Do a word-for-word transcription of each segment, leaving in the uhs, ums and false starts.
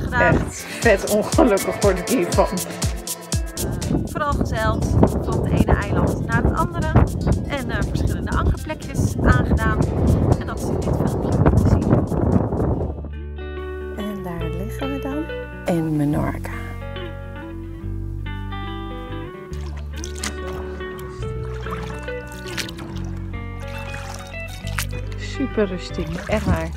gedaan. Echt vet ongelukkig word ik hiervan. Uh, vooral gezeild van het ene eiland naar het andere. En uh, verschillende ankerplekjes aangedaan. En dat is in dit filmpje te zien. En daar liggen we dan in Menorca. Super rustig, echt waar.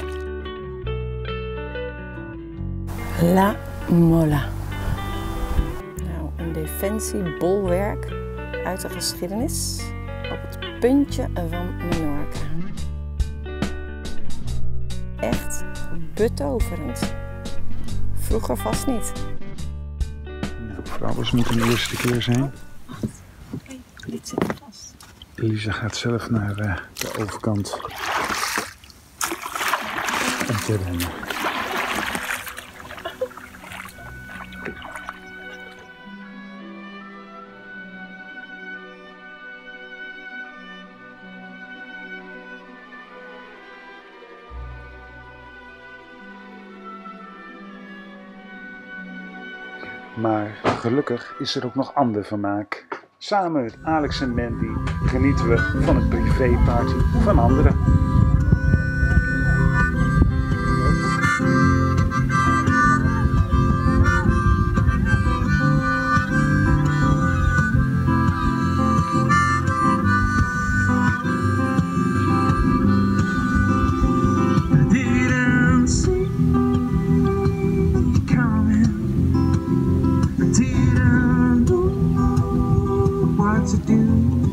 La Mola. Nou, een defensiebolwerk uit de geschiedenis op het puntje van Menorca. Echt betoverend. Vroeger vast niet. Nou, voor alles moet een eerste keer zijn. Oké, dit zit vast. Elisa gaat zelf naar uh, de overkant om te rennen. Maar gelukkig is er ook nog ander vermaak. Samen met Alex en Mandy genieten we van het privéparty van anderen. To do.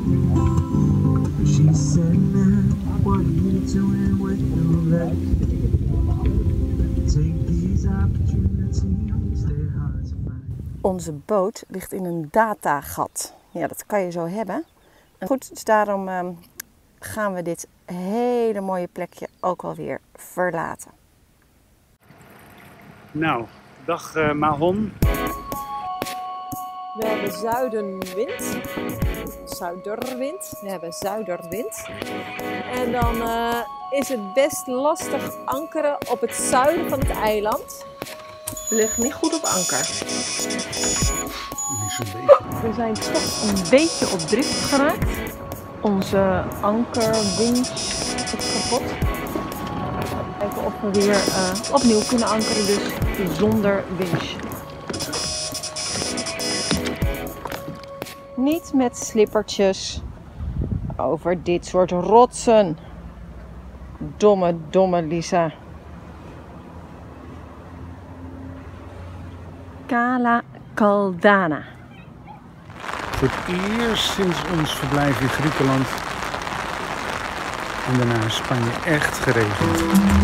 She said, man, what are you doing with your life? Take these opportunities, they're hard to find. Onze boot ligt in een datagat. Ja, dat kan je zo hebben. En goed, dus daarom uh, gaan we dit hele mooie plekje ook alweer verlaten. Nou, dag uh, Mahon. We hebben zuidenwind, zuiderwind, we hebben zuiderwind. En dan uh, is het best lastig ankeren op het zuiden van het eiland. We liggen niet goed op anker. Niet zo'n beetje. We zijn toch een beetje op drift geraakt. Onze ankerwinch is kapot. Kijken of we weer uh, opnieuw kunnen ankeren, dus zonder winch. Niet met slippertjes over dit soort rotsen. Domme, domme Lisa. Cala Caldana. Voor het eerst sinds ons verblijf in Griekenland en daarna in Spanje echt geregend.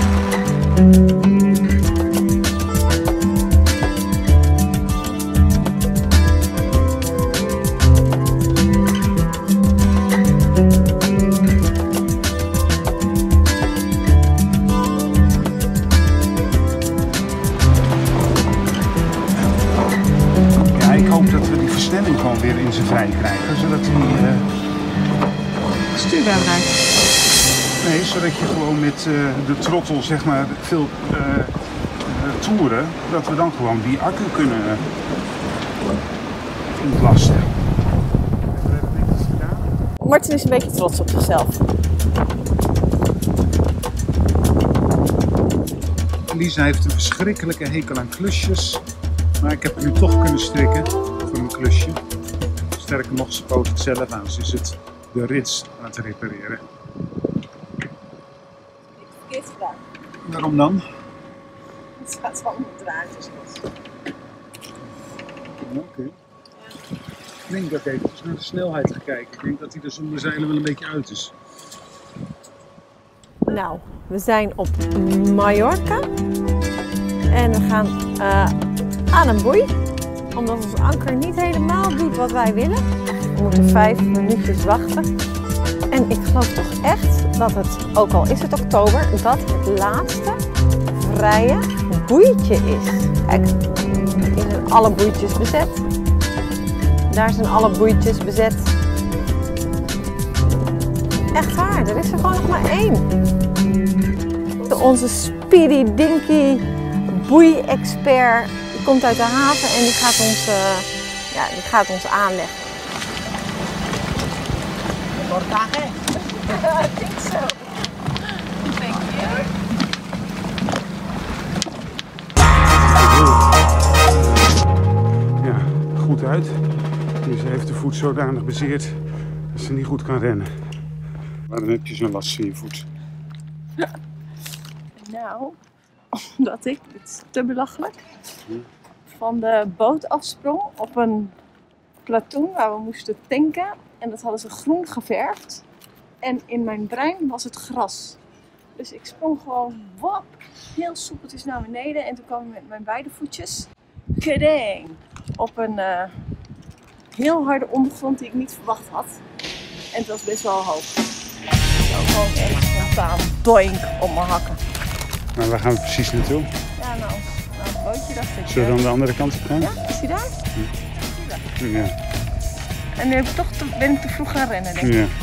Gewoon weer in zijn vrij krijgen, zodat hij uh... stuurbaar blijft. Nee, zodat je gewoon met uh, de trottel zeg maar veel uh, uh, toeren, dat we dan gewoon die accu kunnen uh, ontlasten. We hebben het netjes gedaan. Martin is een beetje trots op zichzelf. Lisa heeft een verschrikkelijke hekel aan klusjes, maar ik heb het nu toch kunnen strikken voor een klusje. Sterker nog, ze poot het zelf aan, dus is het de rits aan het repareren. Verkeerd gedaan. Waarom dan? Het gaat allemaal draadjes los. Oké. Okay. Ja. Ik denk dat ik even naar de snelheid ga kijken. Ik denk dat hij er zonder zeilen wel een beetje uit is. Nou, we zijn op Mallorca. En we gaan uh, aan een boei. Omdat ons anker niet helemaal doet wat wij willen. We moeten vijf minuutjes wachten. En ik geloof toch echt dat het, ook al is het oktober, dat het laatste vrije boeitje is. Kijk, hier zijn alle boeitjes bezet. Daar zijn alle boeitjes bezet. Echt waar, er is er gewoon nog maar één. Onze Speedy Dinky boei-expert. Die komt uit de haven en die gaat ons, uh, ja, die gaat ons aanleggen. Portage? I think so. Thank you. Ja, goed uit. Dus ze heeft de voet zodanig bezeerd dat ze niet goed kan rennen. Maar dan heb je zo'n last van je voet. Nou, omdat ik, dit is te belachelijk, van de boot afsprong op een platoon waar we moesten tanken. En dat hadden ze groen geverfd. En in mijn brein was het gras. Dus ik sprong gewoon wap, heel soepeltjes naar beneden. En toen kwam ik met mijn beide voetjes kedeng, op een uh, heel harde ondergrond die ik niet verwacht had. En het was best wel hoog. Zo gewoon echt spontaan doink op mijn hakken. Maar waar gaan we precies naartoe? Ja, nou, nou een bootje dacht ik. Zullen we dan de andere kant op gaan? Ja, is die daar? Ja. Ja. En nu heb ik toch te, ben ik te vroeg gaan rennen, denk ik. Ja.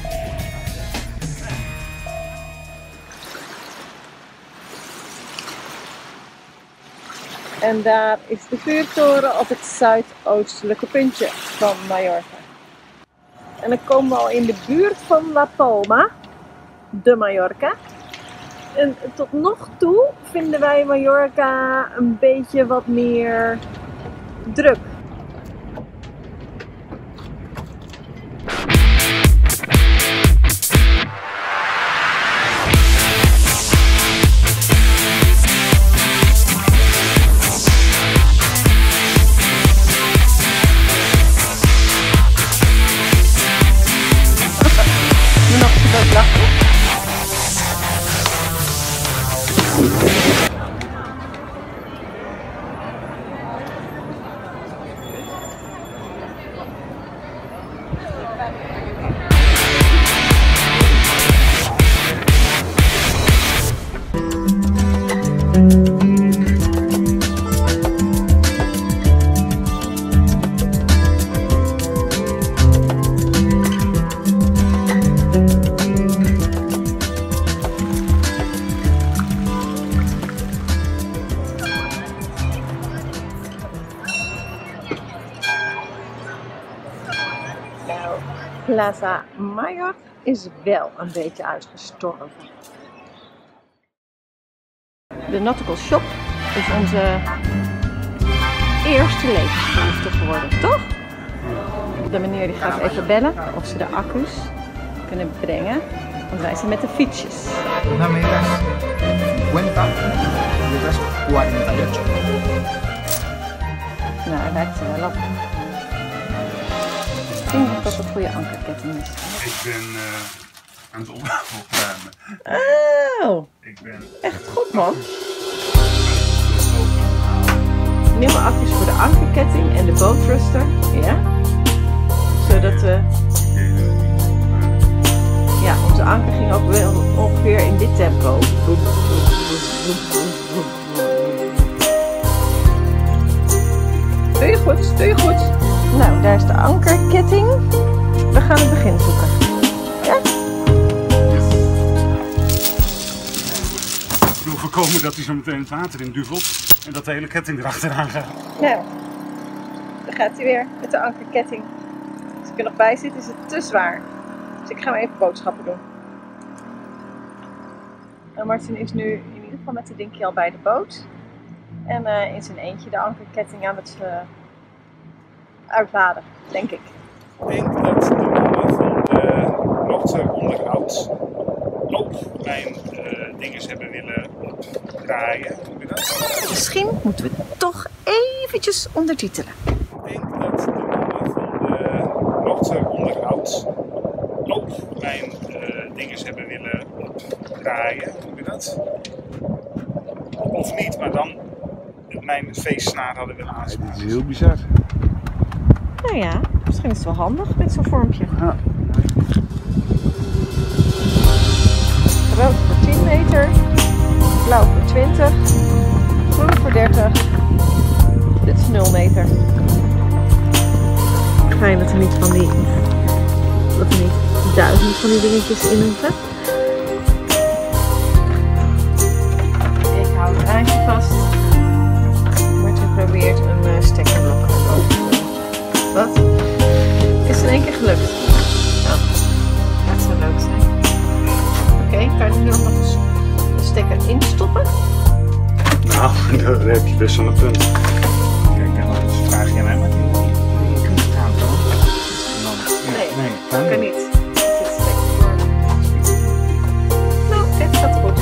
En daar is de vuurtoren op het zuidoostelijke puntje van Mallorca. En dan komen we al in de buurt van La Palma, de Mallorca. En tot nog toe vinden wij Mallorca een beetje wat meer druk. Plaza Mayor is wel een beetje uitgestorven. De Nautical Shop is onze eerste levensbehoefte geworden, toch? De meneer die gaat even bellen of ze de accu's kunnen brengen, want wij zijn met de fietsjes. Una mega cincuenta y otra es cuarenta y ocho. Nou, hij lijkt er wel op. Ik denk dat dat een goede ankerketting is. Ik ben uh, aan het op opruimen. Oh, Ik ben echt goed man. Nieuwe accu's voor de ankerketting en de bootthruster. Ja. Zodat we... Ja, onze anker ging ook wel ongeveer in dit tempo. Doe je goed, doe je goed. Nou, daar is de ankerketting. We gaan het begin zoeken. Ja? Ik wil voorkomen dat hij zo meteen het water in duvelt en dat de hele ketting erachteraan gaat. Nou, daar gaat hij weer met de ankerketting. Als ik er nog bij zit, is het te zwaar. Dus ik ga maar even boodschappen doen. En Martin is nu in ieder geval met de dinkie al bij de boot. En uh, in zijn eentje de ankerketting aan het uh, uitladen, denk ik. Ik denk dat de mannen van de motoronderhoud ook mijn uh, dinges hebben willen opdraaien. Hoe je dat? Misschien moeten we toch eventjes ondertitelen. Ik denk dat de mannen van de motoronderhoud ook mijn uh, dinges hebben willen opdraaien. Hoe je dat? Of niet, maar dan mijn feestsnaar hadden willen aanslaan. Het is heel bizar. Nou ja, misschien is het wel handig met zo'n vormpje. Ja. Rood voor tien meter, blauw voor twintig, groen voor dertig. Dit is nul meter. Fijn dat er niet van die, dat er niet duizend van die dingetjes in hoeven. Ik hou het raadje vast. geprobeerd een uh, stekkerblok erboven te doen. Wat? Het is in één keer gelukt. Nou, dat zou leuk zijn. Oké, okay, kan je nu nog eens de stekker instoppen? Nou, daar heb je best wel een punt. Kijk, en dan vraag je mij, maar die je kunt het houden dan? Nee, nee, dat kan niet. Dit stekker. Nou, dit gaat goed.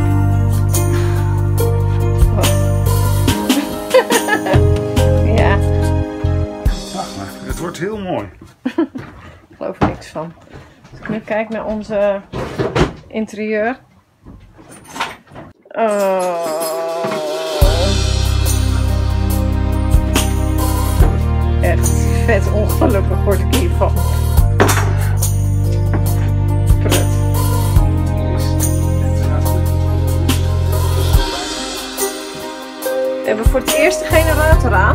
Wat? Ja. Wacht maar, het wordt heel mooi. Ik geloof er niks van. Als ik nu kijk naar onze interieur. Oh. Echt vet ongelukkig word ik hiervan. Prut. We hebben voor het eerst de generator aan.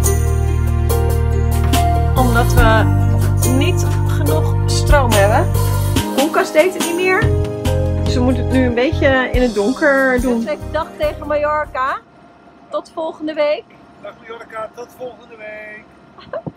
Omdat we niet genoeg stroom hebben. Koelkast deed het niet meer. Dus we moeten het nu een beetje in het donker doen. Dus even dag tegen Mallorca. Tot volgende week. Dag Mallorca, tot volgende week.